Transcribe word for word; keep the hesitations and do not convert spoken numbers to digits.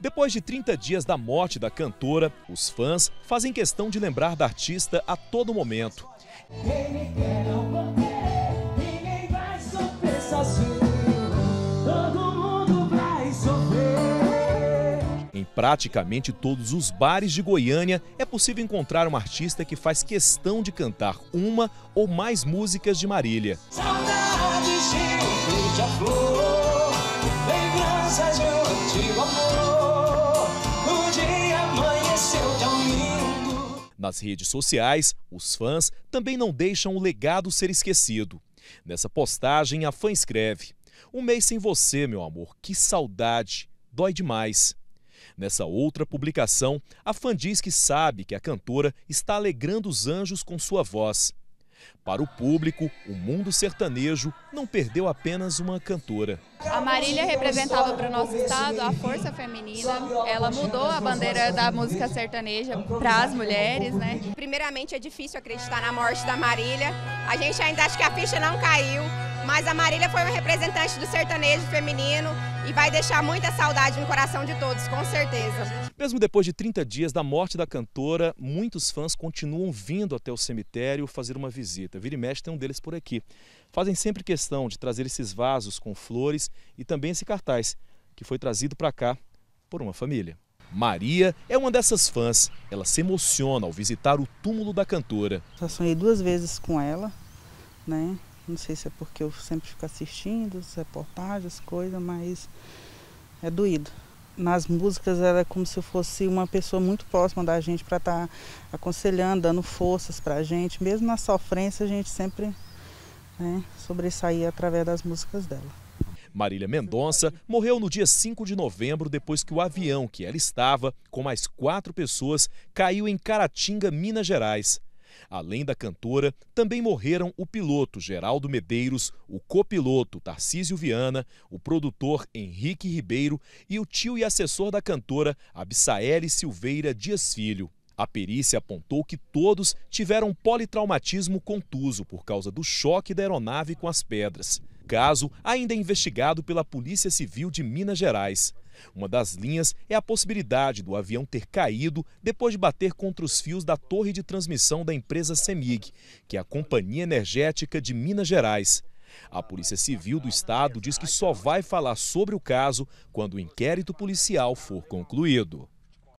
Depois de trinta dias da morte da cantora, os fãs fazem questão de lembrar da artista a todo momento. Em praticamente todos os bares de Goiânia, é possível encontrar uma artista que faz questão de cantar uma ou mais músicas de Marília. Saudade de beija-flor, lembranças de um antigo amor, o dia amanheceu tão lindo. Nas redes sociais, os fãs também não deixam o legado ser esquecido. Nessa postagem, a fã escreve: "Um mês sem você, meu amor, que saudade, dói demais." Nessa outra publicação, a fã diz que sabe que a cantora está alegrando os anjos com sua voz. Para o público, o mundo sertanejo não perdeu apenas uma cantora. A Marília representava para o nosso estado a força feminina. Ela mudou a bandeira da música sertaneja para as mulheres, né? Primeiramente, é difícil acreditar na morte da Marília. A gente ainda acha que a ficha não caiu, mas a Marília foi uma representante do sertanejo feminino e vai deixar muita saudade no coração de todos, com certeza. Mesmo depois de trinta dias da morte da cantora, muitos fãs continuam vindo até o cemitério fazer uma visita. Vira e mexe tem um deles por aqui. Fazem sempre questão de trazer esses vasos com flores e também esse cartaz, que foi trazido para cá por uma família. Maria é uma dessas fãs. Ela se emociona ao visitar o túmulo da cantora. Já sonhei duas vezes com ela, né? Não sei se é porque eu sempre fico assistindo as reportagens, coisas, mas é doído. Nas músicas ela é como se eu fosse uma pessoa muito próxima da gente para estar tá aconselhando, dando forças para a gente. Mesmo na sofrência a gente sempre, né, sobressaía através das músicas dela. Marília Mendonça morreu no dia cinco de novembro depois que o avião que ela estava, com mais quatro pessoas, caiu em Caratinga, Minas Gerais. Além da cantora, também morreram o piloto Geraldo Medeiros, o copiloto Tarcísio Viana, o produtor Henrique Ribeiro e o tio e assessor da cantora Abissaele Silveira Dias Filho. A perícia apontou que todos tiveram politraumatismo contuso por causa do choque da aeronave com as pedras. O caso ainda é investigado pela Polícia Civil de Minas Gerais. Uma das linhas é a possibilidade do avião ter caído depois de bater contra os fios da torre de transmissão da empresa CEMIG, que é a Companhia Energética de Minas Gerais. A Polícia Civil do Estado diz que só vai falar sobre o caso quando o inquérito policial for concluído.